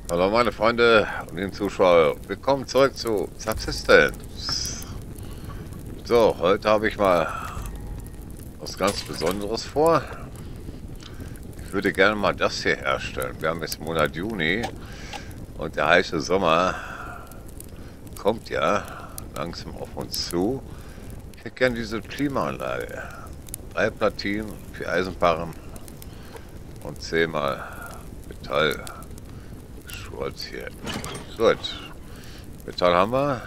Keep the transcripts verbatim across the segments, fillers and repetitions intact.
Hallo meine Freunde und den Zuschauer, willkommen zurück zu Subsistence. So, heute habe ich mal was ganz Besonderes vor. Ich würde gerne mal das hier herstellen. Wir haben jetzt Monat Juni und der heiße Sommer kommt ja langsam auf uns zu. Ich hätte gerne diese Klimaanlage. Drei Platinen, vier Eisenbarren und zehnmal Metall. Schwarz hier. Gut. Metall haben wir.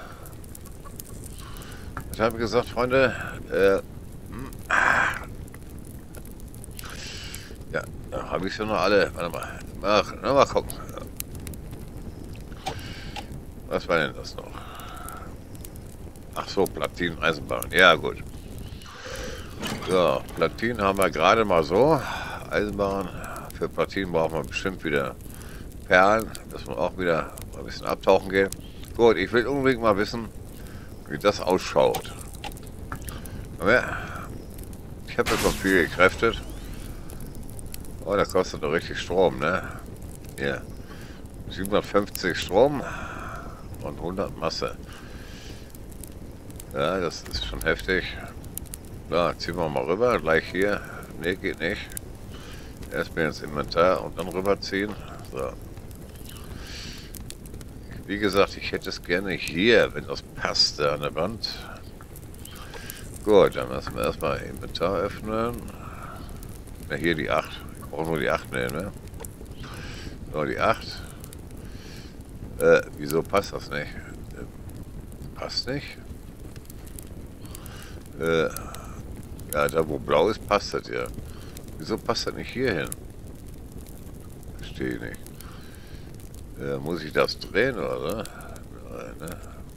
Was habe ich gesagt, Freunde? Äh, ja, da habe ich schon noch alle. Warte mal. Ach, na, mal gucken. Was war denn das noch? Ach so, Platinen, Eisenbahn. Ja, gut. So, Platinen haben wir gerade mal so. Eisenbahn. Für Platinen brauchen wir bestimmt wieder Perlen, dass wir auch wieder mal ein bisschen abtauchen gehen. Gut, ich will unbedingt mal wissen, wie das ausschaut. Aber ich habe ja schon viel gekräftet. Oh, das kostet doch richtig Strom, ne? Hier. siebenhundertfünfzig Strom und hundert Masse. Ja, das ist schon heftig. Da ziehen wir mal rüber, gleich hier. Ne, geht nicht. Erstmal ins Inventar und dann rüberziehen. So. Wie gesagt, ich hätte es gerne hier, wenn das passt, an der Wand. Gut, dann müssen wir erstmal Inventar öffnen. Na, hier die acht. Ich brauche nur die acht nehmen, ne? Nur die acht. Äh, wieso passt das nicht? Äh, passt nicht? Äh, ja, da wo blau ist, passt das ja. Wieso passt das nicht hier hin? Verstehe ich nicht. Äh, muss ich das drehen, oder? Nein, ne?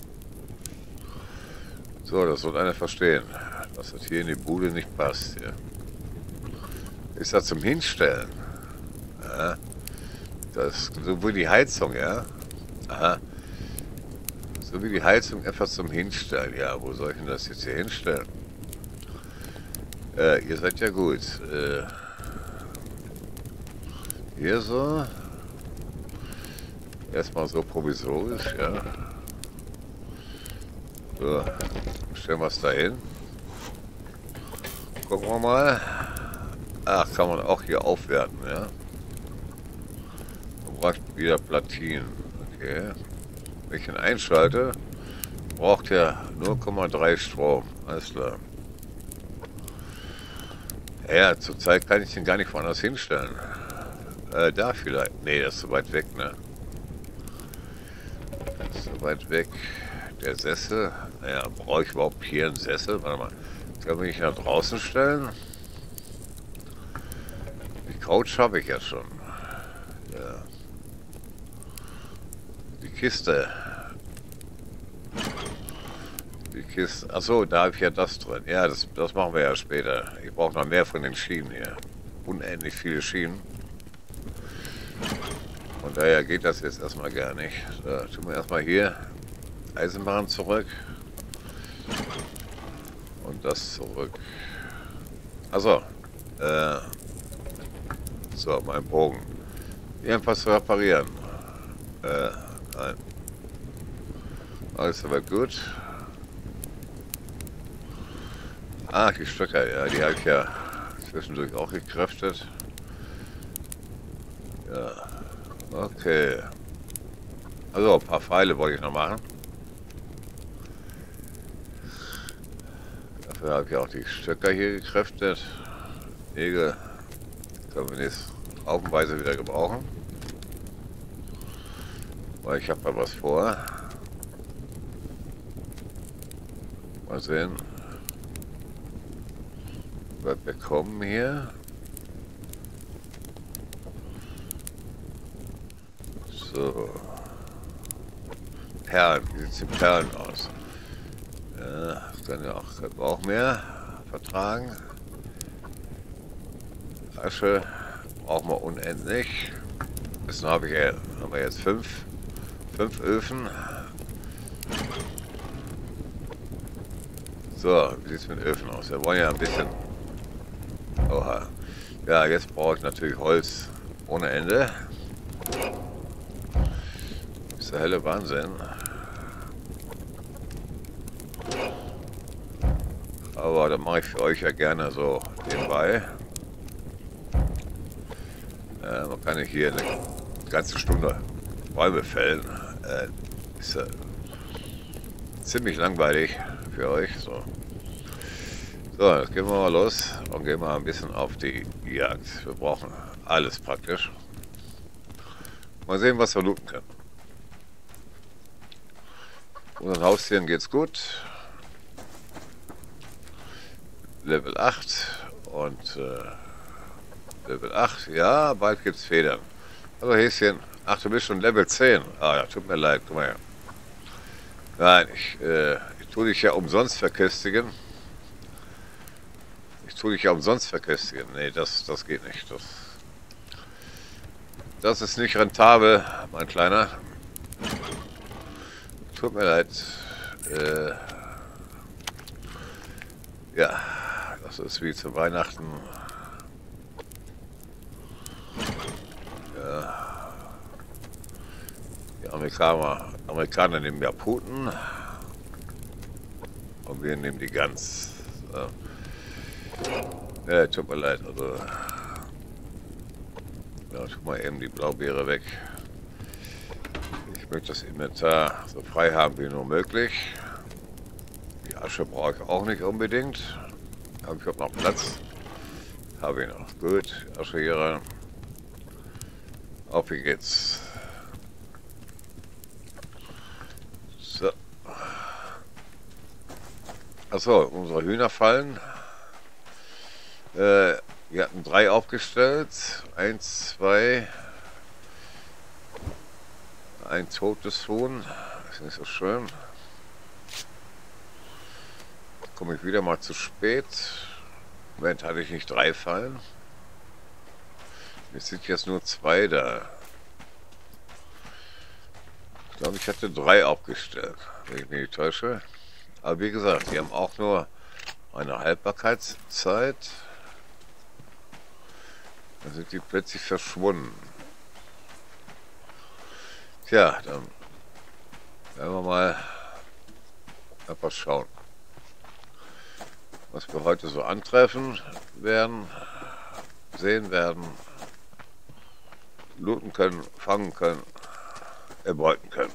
So, das soll einer verstehen, dass das hier in die Bude nicht passt. Hier. Ist das zum Hinstellen? Ja. Das so wie die Heizung, ja? Aha. So wie die Heizung etwas zum Hinstellen. Ja, wo soll ich denn das jetzt hier hinstellen? Äh, ihr seid ja gut. Äh, hier so. Erstmal so provisorisch, ja. So, stellen wir es da hin. Gucken wir mal. Ach, kann man auch hier aufwerten, ja. Man braucht wieder Platinen. Okay. Wenn ich ihn einschalte, braucht er null Komma drei Strom. Alles klar. Ja, zurzeit kann ich den gar nicht woanders hinstellen. Äh, da vielleicht. Nee, das ist so weit weg, ne? So weit weg. Der Sessel. Naja, brauche ich überhaupt hier einen Sessel? Warte mal. Kann ich nach draußen stellen? Die Couch habe ich ja schon. Ja. Die Kiste. Die Kiste. Achso, da habe ich ja das drin. Ja, das, das machen wir ja später. Ich brauche noch mehr von den Schienen hier. Unendlich viele Schienen. Von daher geht das jetzt erstmal gar nicht. So, tun wir erstmal hier Eisenbahn zurück. Und das zurück. Also, äh, so, mein Bogen. Irgendwas zu reparieren. Äh, nein. Alles aber gut. Ah, die Stöcker, ja, die habe ich ja zwischendurch auch gekräftet. Ja. Okay. Also, ein paar Pfeile wollte ich noch machen. Dafür habe ich auch die Stöcker hier gekräftet. Nägel können wir jetzt haufenweise wieder gebrauchen. Weil ich habe da was vor. Mal sehen. Was wir bekommen hier. So. Perlen. Wie sieht es mit Perlen aus? Ja, dann ja auch, können wir auch mehr vertragen. Asche brauchen wir unendlich. Jetzt habe ich ja, haben wir jetzt fünf, fünf Öfen. So, wie sieht es mit Öfen aus? Wir wollen ja ein bisschen. Oha. Ja, jetzt brauche ich natürlich Holz ohne Ende. ist der helle Wahnsinn. Aber das mache ich für euch ja gerne so nebenbei. Äh, man kann nicht hier eine ganze Stunde Bäume fällen. Äh, ist äh, ziemlich langweilig für euch. So. So, jetzt gehen wir mal los und gehen mal ein bisschen auf die Jagd. Wir brauchen alles praktisch. Mal sehen, was wir looten können. Unseren Haustieren geht's gut. Level acht und äh, Level acht. Ja, bald gibt's Federn. Also Häschen. Ach, du bist schon Level zehn. Ah ja, tut mir leid. Guck mal her. Nein, ich, äh, ich tue dich ja umsonst verköstigen. Ich tue dich ja umsonst verköstigen. Nee, das, das geht nicht. Das, das ist nicht rentabel, mein Kleiner. Tut mir leid. Äh, ja, das ist wie zu Weihnachten. Ja. Die Amerikaner, Amerikaner nehmen ja Puten. Und wir nehmen die Gans. So. Ja, tut mir leid. Also, ja, tut mal eben die Blaubeere weg. Ich möchte das Inventar so frei haben wie nur möglich. Die Asche brauche ich auch nicht unbedingt. Habe ich überhaupt noch Platz? Habe ich noch. Gut, Asche hier rein. Auf wie geht's. So. Achso, unsere Hühnerfallen. Äh, wir hatten drei aufgestellt. Eins, zwei. Ein totes Huhn. Ist nicht so schön. Komme ich wieder mal zu spät. Moment, hatte ich nicht drei Fallen? Es sind jetzt nur zwei da. Ich glaube, ich hatte drei aufgestellt, wenn ich mich nicht täusche. Aber wie gesagt, die haben auch nur eine Haltbarkeitszeit. Dann sind die plötzlich verschwunden. Tja, dann werden wir mal etwas schauen, was wir heute so antreffen werden, sehen werden, looten können, fangen können, erbeuten können.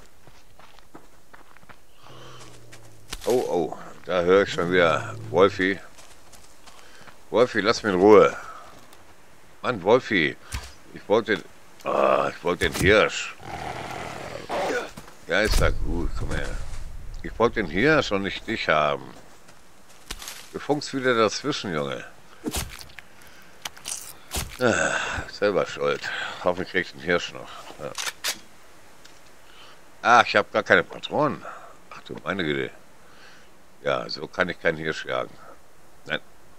Oh, oh, da höre ich schon wieder Wolfi. Wolfi, lass mich in Ruhe. Mann, Wolfi, ich wollte den, oh, ich wollte den Hirsch. Ja, ist ja gut, komm her. Ich wollte den Hirsch und nicht dich haben. Du funkst wieder dazwischen, Junge. Ah, selber schuld. Hoffentlich krieg ich den Hirsch noch. Ja. Ah, ich habe gar keine Patronen. Ach du meine Güte. Ja, so kann ich keinen Hirsch jagen. Nein.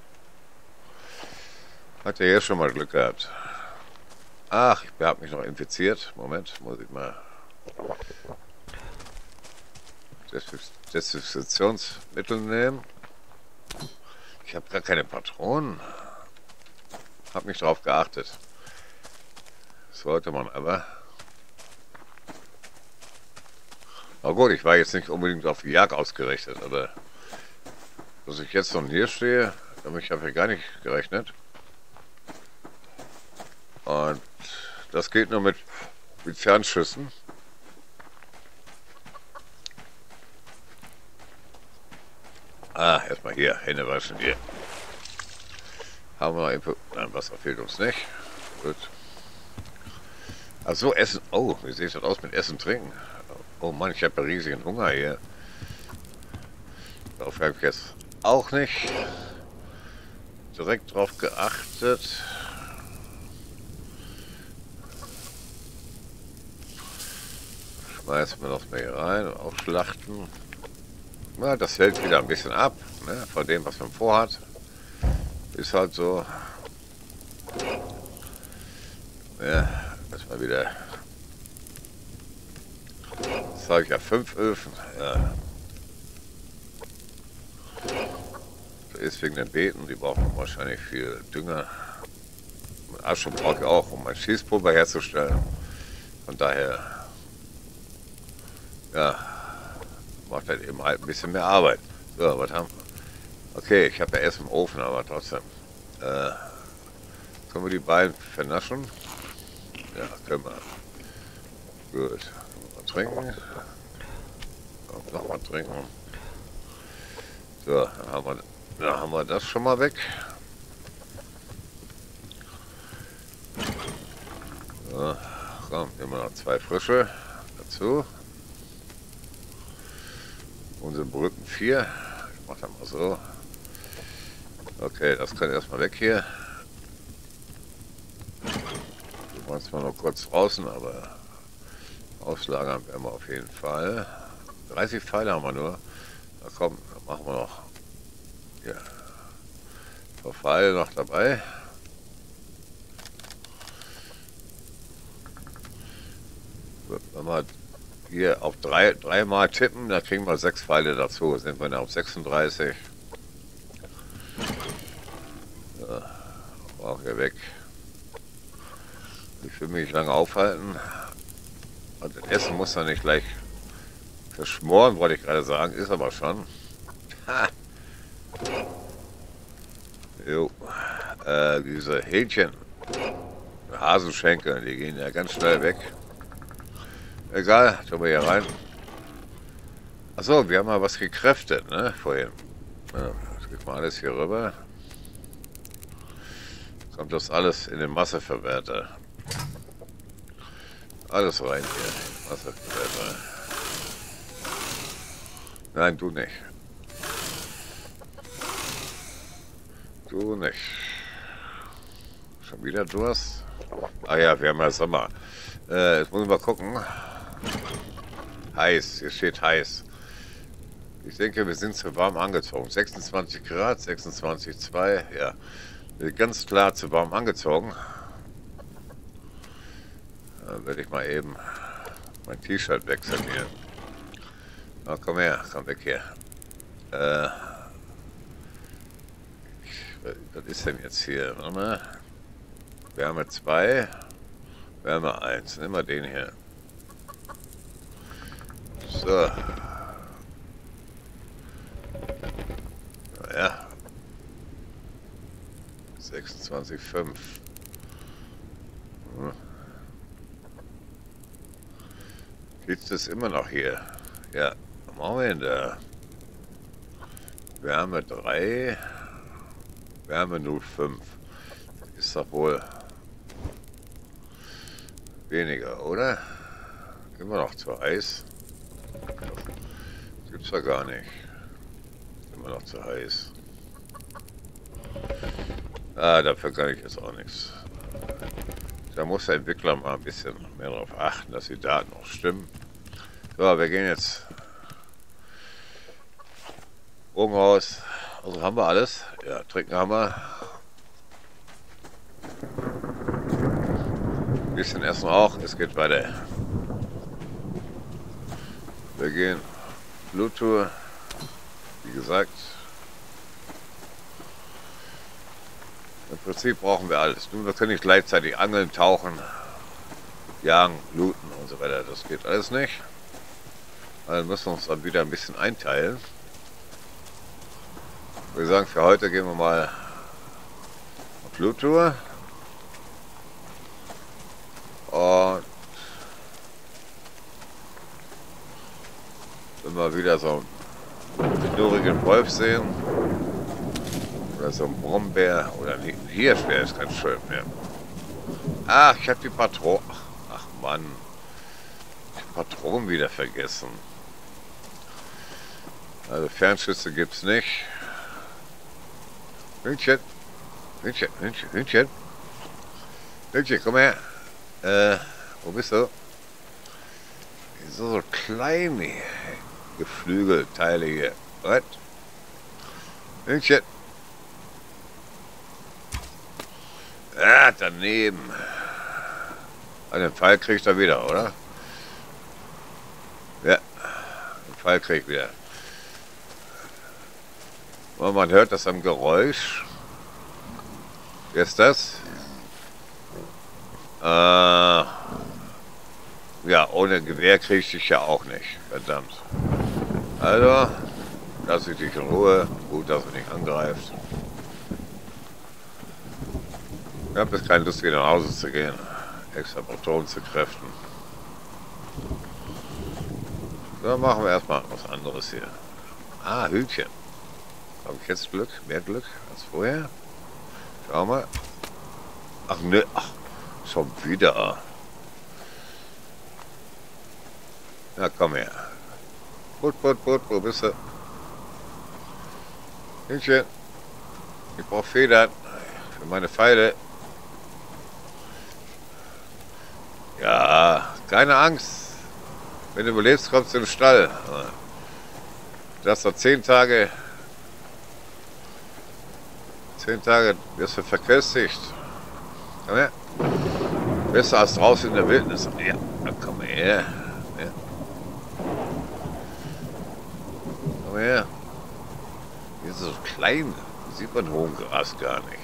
Hat der Hirsch schon mal Glück gehabt. Ach, ich habe mich noch infiziert. Moment, muss ich mal... Desinfektionsmittel nehmen. Ich habe gar keine Patronen. Hab nicht drauf geachtet. Sollte man aber. Na gut, ich war jetzt nicht unbedingt auf die Jagd ausgerichtet, aber dass ich jetzt noch hier stehe, damit habe ich gar nicht gerechnet. Und das geht nur mit, mit Fernschüssen. Ah, erstmal hier, Hände waschen hier. Haben wir noch Info. Nein, Wasser fehlt uns nicht. Gut. Ach so, Essen. Oh, wie sieht das aus mit Essen, Trinken? Oh Mann, ich habe ja riesigen Hunger hier. Darauf habe ich jetzt auch nicht direkt drauf geachtet. Schmeißen wir das mal hier rein und auch schlachten. Ja, das fällt wieder ein bisschen ab, ne, von dem, was man vorhat. Ist halt so. Ja, das mal wieder. Das habe ich ja fünf Öfen. Ja. Das ist wegen den Beeten, die brauchen wahrscheinlich viel Dünger. Und Asche brauche ich auch, um mein Schießpulver herzustellen. Von daher Ja, macht halt eben halt ein bisschen mehr Arbeit. So, was haben wir? Okay, ich habe ja erst im Ofen, aber trotzdem. Äh, können wir die beiden vernaschen? Ja, können wir. Gut. Mal trinken. Noch mal trinken. So, dann haben wir, dann haben wir das schon mal weg. So, komm, nehmen wir noch zwei frische dazu. Unsere Brücken vier. Ich mach das mal so. Okay, das kann erstmal weg hier. Wir waren zwar noch kurz draußen, aber auslagern werden wir auf jeden Fall. dreißig Pfeile haben wir nur. Na komm, dann machen wir noch. Ja. Ein Pfeile noch dabei. Wenn wir hier auf drei, dreimal tippen, dann kriegen wir sechs Pfeile dazu. Sind wir dann auf sechsunddreißig. Ja, auch hier weg. Ich will mich nicht lange aufhalten. Und das Essen muss dann nicht gleich verschmoren, wollte ich gerade sagen. Ist aber schon. Ha. Jo. Äh, diese Hähnchen. Hasenschenkel, die gehen ja ganz schnell weg. Egal, tun wir hier rein. Achso, wir haben mal was gekräftet, ne, vorhin. Ja, das geht mal alles hier rüber. Kommt das alles in den Masseverwerter. Alles rein hier, Masseverwerter. Nein, du nicht. Du nicht. Schon wieder Durst? Ah ja, wir haben ja Sommer. Äh, jetzt muss ich mal gucken. Heiß, hier steht heiß. Ich denke, wir sind zu warm angezogen. sechsundzwanzig Grad, sechsundzwanzig Komma zwei. Ja, wir sind ganz klar zu warm angezogen. Dann werde ich mal eben mein T-Shirt wechseln hier. Na, komm her, komm weg hier. Äh, ich, was ist denn jetzt hier? Warte mal. Wärme zwei, Wärme eins. Nehmen wir den hier. So. Ja. sechsundzwanzig Komma fünf. Hm. Gibt es immer noch hier? Ja. Was machen wir denn da? Wärme drei, Wärme null Komma fünf. Ist doch wohl weniger, oder? Immer noch zu heiß. Gibt's ja gar nicht. Immer noch zu heiß. Ah, dafür kann ich jetzt auch nichts. Da muss der Entwickler mal ein bisschen mehr darauf achten, dass die Daten auch stimmen. So, wir gehen jetzt oben raus. Also haben wir alles. Ja, trinken haben wir. Ein bisschen essen auch. Es geht weiter. Wir gehen Bluttour. Wie gesagt. Im Prinzip brauchen wir alles. Nur wir können nicht gleichzeitig angeln, tauchen, jagen, looten und so weiter. Das geht alles nicht. Also müssen wir uns dann wieder ein bisschen einteilen. Ich würde sagen, für heute gehen wir mal auf Bluttour. Und wenn wir wieder so einen knurrigen Wolf sehen, oder so ein Brombeer, oder ein Hirsch wäre es ganz schön. Ja. Ach, ich habe die Patronen. Ach Mann, die Patronen wieder vergessen. Also Fernschüsse gibt es nicht. Hühnchen, Hühnchen, Hühnchen, Hühnchen. Hühnchen, komm her. Äh, wo bist du? So, so kleine Geflügelteile hier. Was? Hühnchen. Ah, daneben. Ah, den Pfeil kriegt er wieder, oder? Ja, den Pfeil kriegt wieder. Und man hört das am Geräusch. Wer ist das? Äh, Ja, ohne Gewehr kriege ich dich ja auch nicht. Verdammt. Also, lass ich dich in Ruhe. Gut, dass du nicht angreifst. Ich habe jetzt keine Lust, wieder nach Hause zu gehen. Extra Motoren zu kräften. So, machen wir erstmal was anderes hier. Ah, Hühnchen. Habe ich jetzt Glück? Mehr Glück als vorher? Schau mal. Ach ne, ach, schon wieder. Na komm her. Put, put, put, wo bist du? Hühnchen. Ich brauche Federn für meine Pfeile. Ja, keine Angst. Wenn du überlebst, kommst du in den Stall. Du hast noch zehn Tage. Zehn Tage wirst du verköstigt. Komm her. Besser als draußen in der Wildnis. Ja, dann komm her. Ja. Komm her. Hier ist es so klein. Hier sieht man hohen Gras gar nicht.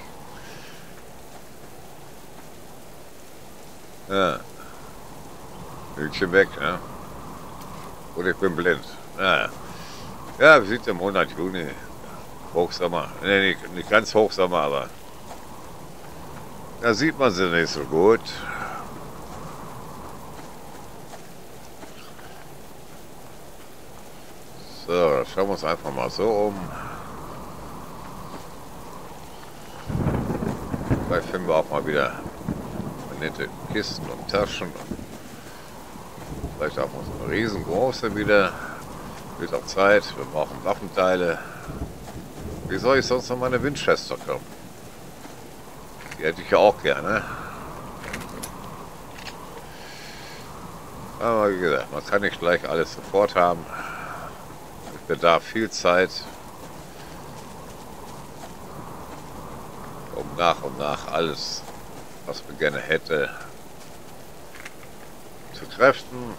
Ja. Hühnchen weg, ne? Oder ich bin blind. Naja. Ja, wir sind im Monat Juni. Hochsommer. Ne, nicht, nicht ganz Hochsommer, aber da sieht man sie nicht so gut. So, schauen wir uns einfach mal so um. Vielleicht finden wir auch mal wieder nette Kisten und Taschen. Vielleicht auch mal so eine riesengroße wieder. Wird auch Zeit. Wir brauchen Waffenteile. Wie soll ich sonst noch meine Winchester kommen? Die hätte ich ja auch gerne. Aber wie gesagt, man kann nicht gleich alles sofort haben. Es bedarf viel Zeit, um nach und nach alles, was man gerne hätte, zu kräften,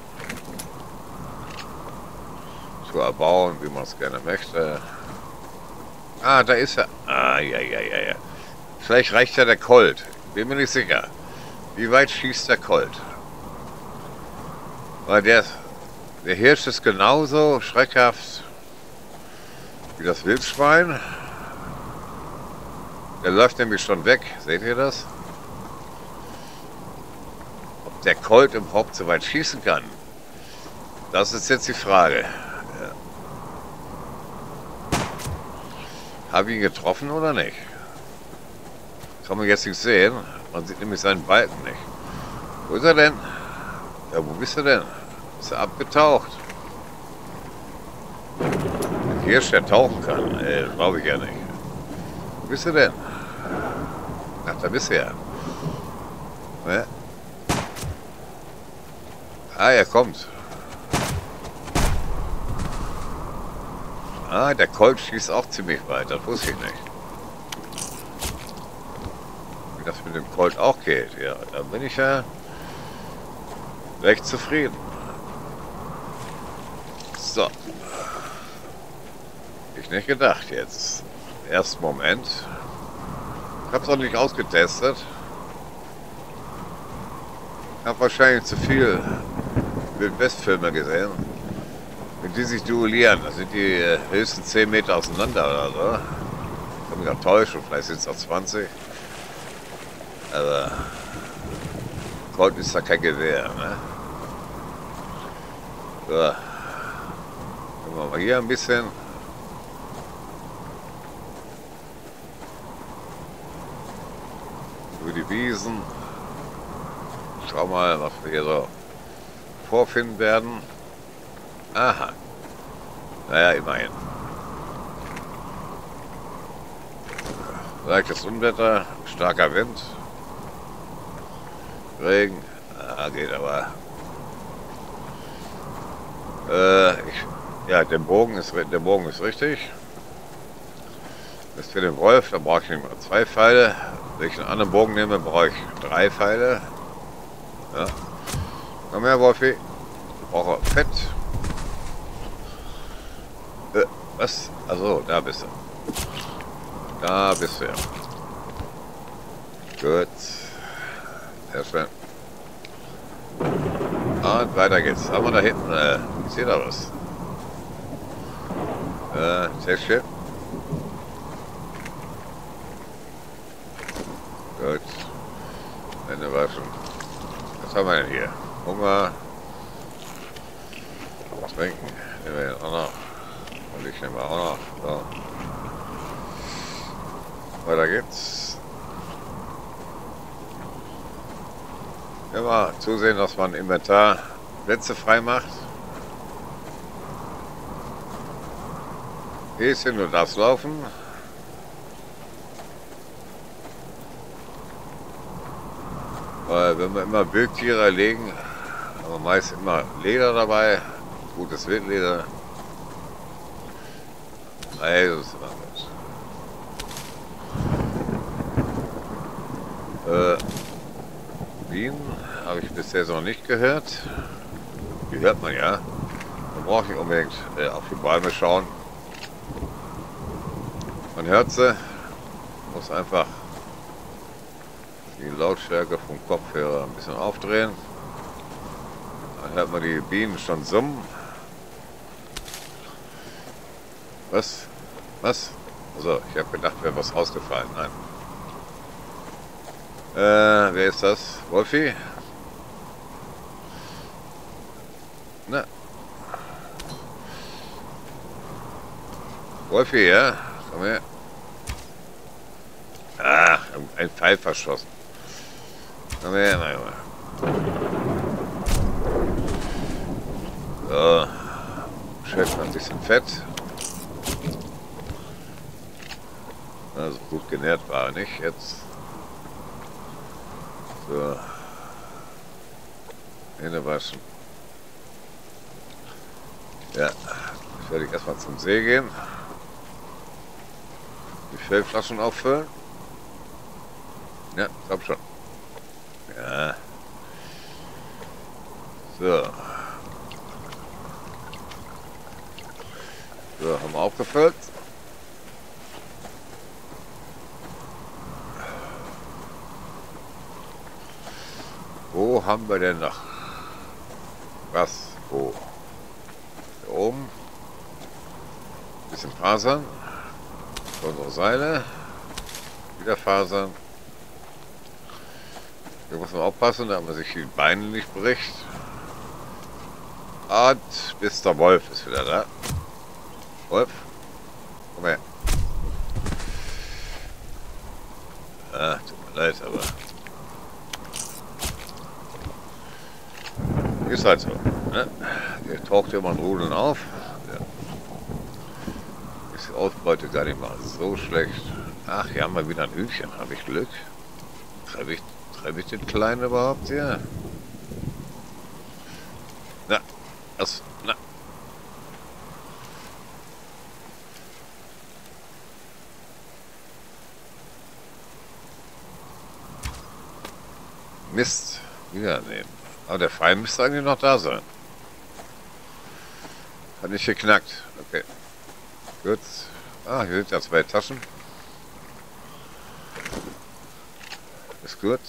zu erbauen, wie man es gerne möchte. Ah, da ist er. Ah, ja, ja, ja, ja. Vielleicht reicht ja der Colt. Bin mir nicht sicher. Wie weit schießt der Colt? Weil der, der Hirsch ist genauso schreckhaft wie das Wildschwein. Der läuft nämlich schon weg. Seht ihr das? Ob der Colt überhaupt so weit schießen kann, das ist jetzt die Frage. Ja. Habe ich ihn getroffen oder nicht? Kann man jetzt nicht sehen. Man sieht nämlich seinen Balken nicht. Wo ist er denn? Ja, wo bist du denn? Ist er abgetaucht? Ein Hirsch, der tauchen kann. Ey, glaube ich ja nicht. Wo bist du denn? Ach, da bist du ja. Ja. Ah, er kommt. Ah, der Colt schießt auch ziemlich weit. Das wusste ich nicht. Wie das mit dem Colt auch geht. Ja, da bin ich ja recht zufrieden. So. Ich nicht gedacht jetzt. Im ersten Moment. Ich habe es noch nicht ausgetestet. Ich habe wahrscheinlich zu viel Wildwest-Filme gesehen, mit die sich duellieren. Da sind die äh, höchstens zehn Meter auseinander oder so. Ich kann mich auch täuschen, vielleicht sind es auch zwanzig. Aber Colt ist da kein Gewehr, ne? So. Gucken wir mal hier ein bisschen. Über die Wiesen. Schau mal, was wir hier so vorfinden werden. Aha. Naja, immerhin. Leichtes Unwetter, starker Wind. Regen. Ah, geht aber. Äh, ich, ja, der Bogen ist, der Bogen ist richtig. Das ist für den Wolf, da brauche ich nicht mal zwei Pfeile. Wenn ich einen anderen Bogen nehme, brauche ich drei Pfeile. Ja. Komm her, Wolfi. Ich brauche Fett. Äh, was? Also, da bist du. Da bist du ja. Gut. Sehr schön. Und weiter geht's. Haben wir da hinten, äh, ich sehe da was. Äh, sehr schön. Gut. Ende war schon. Was haben wir denn hier? Hunger. Trinken. Nehmen wir auch noch. Und ich nehme auch noch. So. Weiter geht's. Immer zusehen, dass man Inventar Plätze frei macht. Gehst hin, du darfst laufen. Weil wenn wir immer Wildtiere erlegen, haben wir meist immer Leder dabei. Gutes Wildleder. Also ist immer gut. Äh, Bienen habe ich bisher noch nicht gehört. Die hört man ja. Man braucht nicht unbedingt äh, auf die Bäume schauen. Man hört sie. Muss einfach die Lautstärke vom Kopfhörer ein bisschen aufdrehen. Dann hört man die Bienen schon summen. Was? Was? Also, ich habe gedacht, wäre was rausgefallen. Nein. Äh, wer ist das? Wolfi? Na. Wolfi, ja? Komm her. Ach, ein Pfeil verschossen. Komm her, mein Junge. So. Chef noch ein bisschen fett. Also gut genährt war er nicht jetzt. So. Hände waschen. Ja, jetzt werde ich erstmal zum See gehen. Die Fellflaschen auffüllen. Ja, komm schon. Ja. So. So, haben wir aufgefüllt. Wo haben wir denn noch was? Wo? Hier oben. Ein bisschen Fasern. Unsere Seile. Wieder Fasern. Hier muss man aufpassen, damit man sich die Beine nicht bricht. Und Mister Wolf ist wieder da. Wolf, komm her. Ah, tut mir leid, aber ist halt so. Ne? Der taucht immer in Rudeln auf. Ja. Ist die Ausbeute gar nicht mal so schlecht. Ach, hier haben wir wieder ein Hühnchen. Habe ich Glück? Treibe ich, treib ich den Kleinen überhaupt hier? Na, das, na. Mist. Wieder nehmen. Aber der Pfeil müsste eigentlich noch da sein. Hat nicht geknackt. Okay. Gut. Ah, hier sind ja zwei Taschen. Ist gut.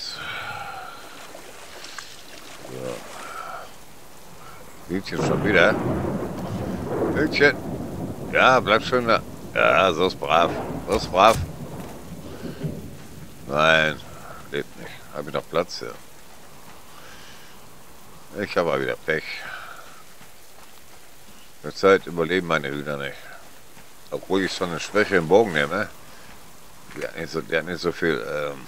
So. Hütchen schon wieder. Hütchen. Ja, bleib schön da. Ja, so ist brav. So ist brav. Nein, lebt nicht. Habe ich noch Platz hier? Ich habe aber wieder Pech. Zur Zeit überleben meine Hühner nicht. Obwohl ich schon eine Schwäche im Bogen nehme. Der hat nicht so, der hat nicht so viel ähm,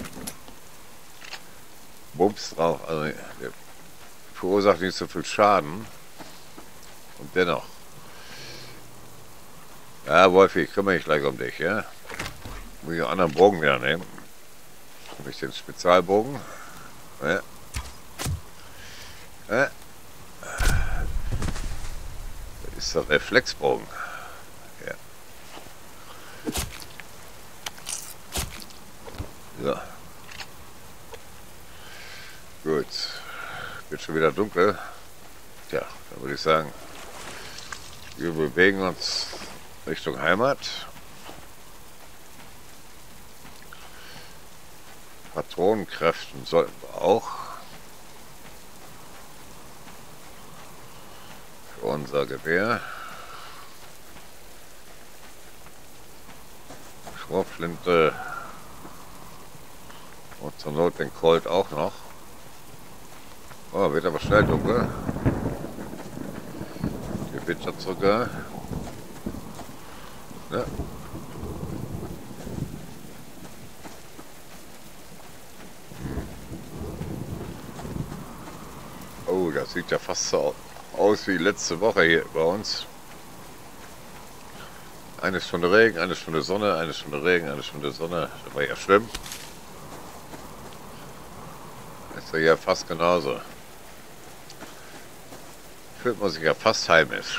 Bums drauf. Also der verursacht nicht so viel Schaden. Und dennoch. Ja, Wolfi, ich kümmere mich gleich um dich, ja? Muss ich einen anderen Bogen wieder nehmen. Habe ich den Spezialbogen? Ja. Ja. Das ist der Reflexbogen. Ja. So. Gut. Wird schon wieder dunkel. Tja, dann würde ich sagen, wir bewegen uns Richtung Heimat. Patronenkräften sollten wir auch. für unser Gewehr. Schrotflinte. Und zur Not den Colt auch noch. Oh, wird aber schnell dunkel. Hier wittert sogar. Ja. Oh, das sieht ja fast so aus wie letzte Woche hier bei uns. Eine Stunde Regen, eine Stunde Sonne, eine Stunde Regen, eine Stunde Sonne. Das war ja schlimm. Das ist ja hier fast genauso. Fühlt man sich ja fast heimisch.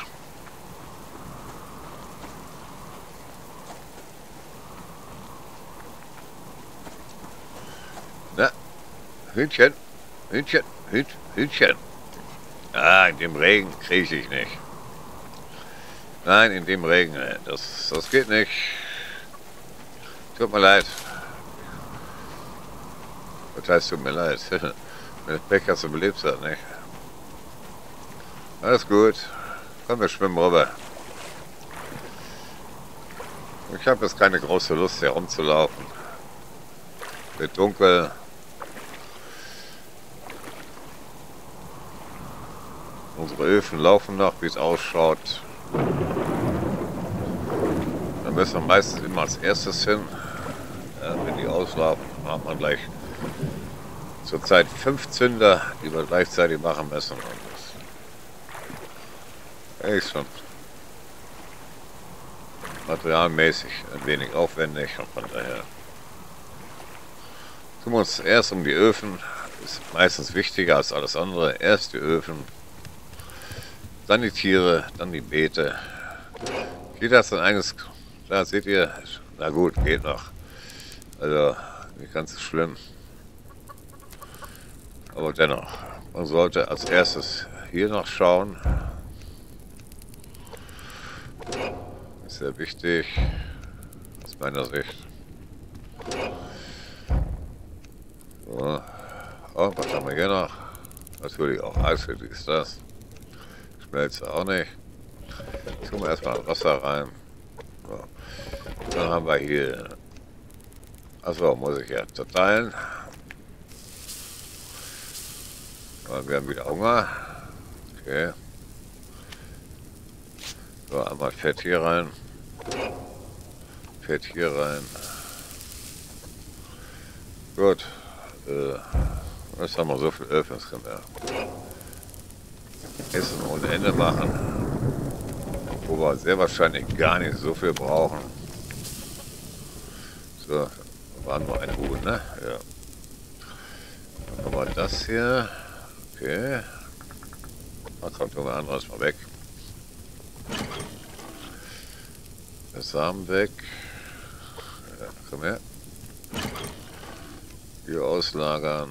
Na, Hühnchen, Hühnchen, Hühnchen, Hühnchen. Ah, in dem Regen kriege ich nicht. Nein, in dem Regen, das, das geht nicht. Tut mir leid. Was heißt tut mir leid? Wenn das Pech hast, du belebst das nicht. Alles gut. Komm, wir schwimmen rüber. Ich habe jetzt keine große Lust, hier rumzulaufen. Wird dunkel. Unsere Öfen laufen noch, wie es ausschaut. Da müssen wir meistens immer als erstes hin. Ja, wenn die auslaufen, hat man gleich zurzeit fünf Zünder, die wir gleichzeitig machen müssen. Und das ist schon materialmäßig ein wenig aufwendig und von daher tun wir uns erst um die Öfen. Ist meistens wichtiger als alles andere. Erst die Öfen, dann die Tiere, dann die Beete. Jeder hat sein eigenes. Da seht ihr, na gut, geht noch. Also nicht ganz so schlimm. Aber dennoch, man sollte als erstes hier noch schauen. Ist sehr wichtig, aus meiner Sicht. So. Und was haben wir hier noch? Natürlich auch Eis, wie ist das? Schmelze auch nicht. Jetzt tun wir erstmal Wasser rein. So. Dann haben wir hier. Achso, muss ich ja zerteilen. Und wir haben wieder Hunger. Okay. So, einmal Fett hier rein. Fett hier rein. Gut. Äh, jetzt haben wir so viel Öl, das können wir Essen ohne Ende machen. Wo wir sehr wahrscheinlich gar nicht so viel brauchen. So, da waren nur ein Huhn, ne? Ja. Dann haben wir das hier. Okay. Da kommt irgendwas anderes mal weg. Der Samen weg. Ja, komm her. Hier auslagern.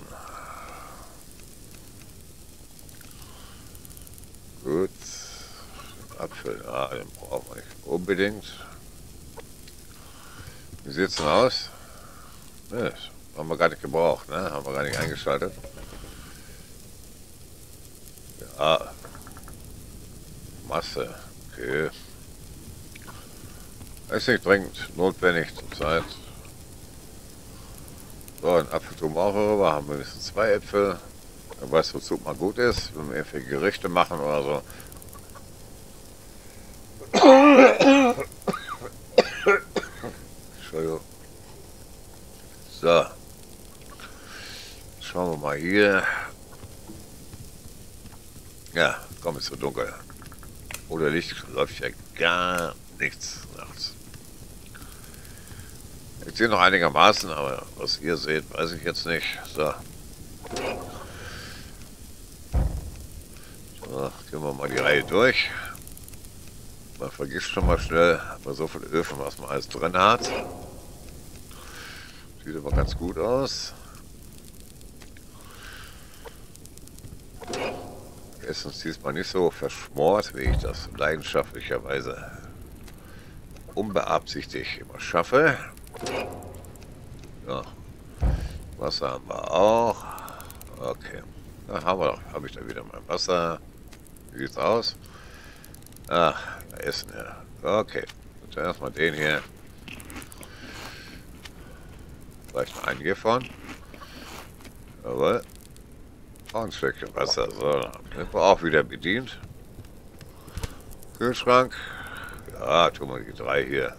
Gut. Apfel, ah, den brauchen wir nicht unbedingt. Wie sieht es denn aus? Ne, haben wir gar nicht gebraucht, ne? Haben wir gar nicht eingeschaltet. Ja. Masse. Okay. Ist nicht dringend notwendig zurzeit. So, ein Apfel tun wir auch rüber. Haben wir mindestens zwei Äpfel. Dann weißt du, wozu mal gut ist, wenn wir irgendwelche Gerichte machen oder so. Entschuldigung. So. Schauen wir mal hier. Ja, komm, ist so dunkel. Oder Licht läuft ja gar nichts nachts. Ich sehe noch einigermaßen, aber was ihr seht, weiß ich jetzt nicht. So. So, gehen wir mal die Reihe durch. Man vergisst schon mal schnell, bei so viel Öfen, was man alles drin hat. Sieht aber ganz gut aus. Essen ist diesmal nicht so verschmort, wie ich das leidenschaftlicherweise unbeabsichtigt immer schaffe. Ja. Wasser haben wir auch. Okay. Da haben wir doch, habe ich da wieder mein Wasser. Wie sieht's aus? Ach, da ist er. Okay. Und dann erstmal den hier. Vielleicht noch einen hiervon. Jawohl. Auch ein Stückchen Wasser. So, dann sind wir auch wieder bedient. Kühlschrank. Ja, tun wir die drei hier.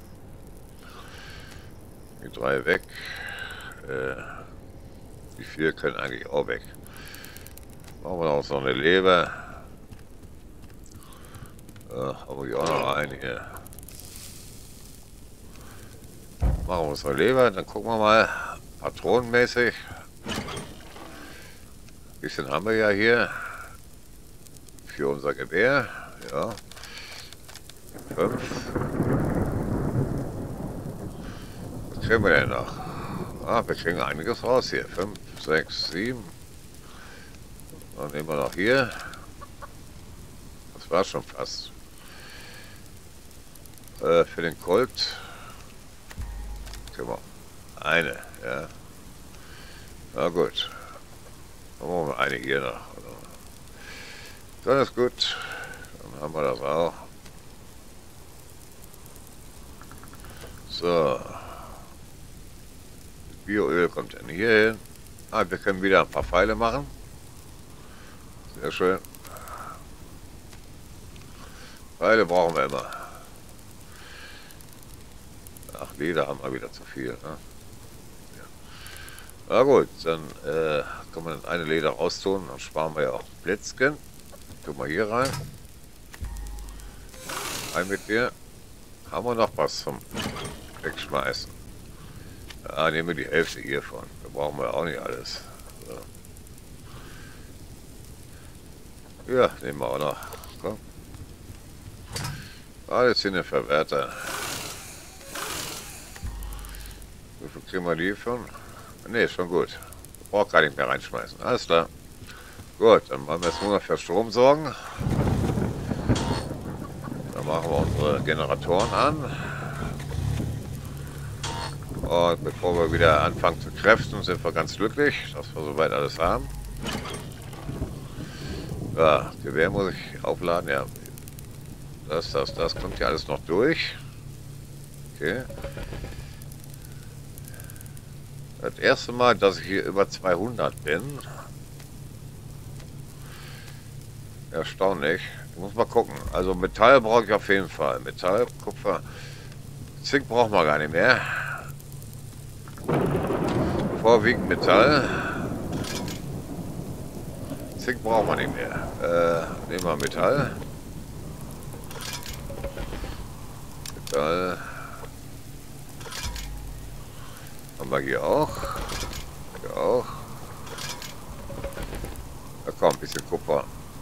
Die drei weg. Äh, die vier können eigentlich auch weg. Machen wir noch so eine Leber. Ja, haben wir hier auch noch eine hier. Machen wir unsere Leber, dann gucken wir mal. Patronenmäßig. Ein bisschen haben wir ja hier. Für unser Gewehr. Ja. Fünf. Was kriegen wir denn noch? Ah, wir kriegen einiges raus hier. Fünf, sechs, sieben. Dann nehmen wir noch hier. Das war schon fast. Äh, für den Colt. Können wir eine, ja. Na gut. Dann machen wir eine hier noch. Dann ist gut. Dann haben wir das auch. So. Bioöl kommt dann hier hin. Ah, wir können wieder ein paar Pfeile machen. Sehr schön. Pfeile brauchen wir immer. Ach, Leder haben wir wieder zu viel. Ne? Ja. Na gut, dann äh, kann man eine Leder raustun. Dann sparen wir ja auch Blitzken. Tun wir hier rein. Rein mit dir. Haben wir noch was zum Wegschmeißen? Ja, nehmen wir die Hälfte hiervon. Da brauchen wir auch nicht alles. So. Ja, nehmen wir auch noch. Komm. Alles in den Verwerter. Wie viel kriegen wir die von? Ne, ist schon gut. Braucht gar nicht mehr reinschmeißen. Alles klar. Gut, dann wollen wir jetzt nur noch für Strom sorgen. Dann machen wir unsere Generatoren an. Und bevor wir wieder anfangen zu kräften, sind wir ganz glücklich, dass wir soweit alles haben. Ja, Gewehr muss ich aufladen, ja. Das, das, das kommt ja alles noch durch. Okay. Das erste Mal, dass ich hier über zweihundert bin. Erstaunlich. Ich muss mal gucken. Also Metall brauche ich auf jeden Fall. Metall, Kupfer, Zink brauchen wir gar nicht mehr. Vorwiegend Metall. Zink brauchen wir nicht mehr. Äh, nehmen wir Metall. Metall. Haben wir hier auch. Hier auch. Da kommt ein bisschen Kupfer.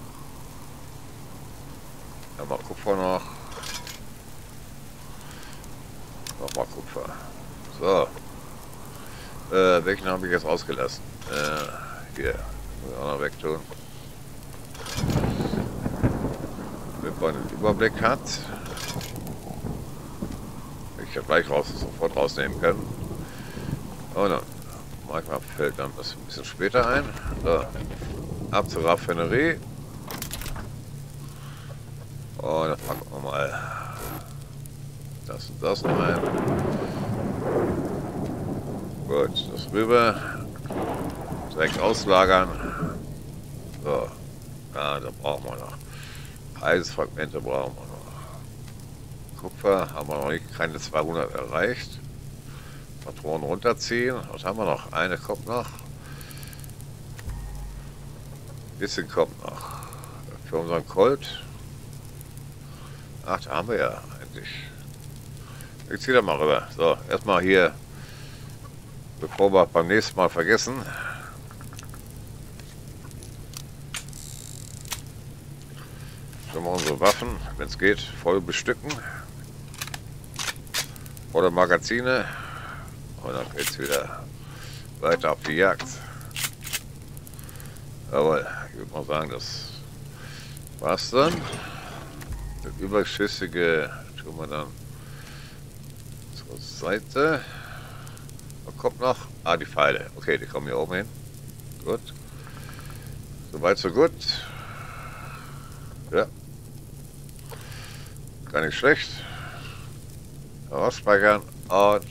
Haben wir Kupfer noch. Nochmal Kupfer. So. Äh, welchen habe ich jetzt ausgelassen? Äh, hier. Muss ich auch noch wegtun. Wenn man einen Überblick hat. Ich ja gleich raus, sofort rausnehmen können. Oh no. Manchmal fällt dann das ein bisschen später ein. So. Ab zur Raffinerie. Und dann packen wir mal das und das noch ein. Gut, das rüber. Direkt auslagern. So. Ja, da brauchen wir noch. Eisfragmente brauchen wir noch. Kupfer haben wir noch nicht, keine zweihundert erreicht. Patronen runterziehen. Was haben wir noch? Eine kommt noch. Ein bisschen kommt noch. Für unseren Colt. Ach, da haben wir ja eigentlich. Ich ziehe da mal rüber. So, erstmal hier, bevor wir beim nächsten Mal vergessen. Schon mal unsere Waffen, wenn es geht, voll bestücken. Volle Magazine. Und dann geht es wieder weiter auf die Jagd. Jawohl, ich würde mal sagen, das war's dann. Das Überschüssige tun wir dann zur Seite. Was kommt noch? Ah, die Pfeile. Okay, die kommen hier oben hin. Gut. Soweit, so gut. Ja. Gar nicht schlecht. Ausspeichern. Und.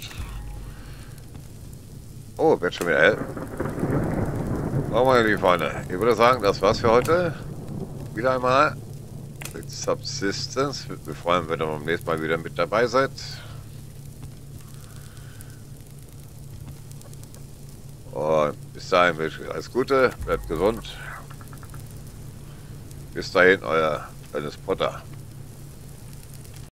Oh, wird schon wieder hell. Oh, meine lieben Freunde. Ich würde sagen, das war's für heute. Wieder einmal mit Subsistence. Wir freuen, wenn ihr beim nächsten Mal wieder mit dabei seid. Und bis dahin wünsche ich euch alles Gute. Bleibt gesund. Bis dahin, euer Dennis Potter.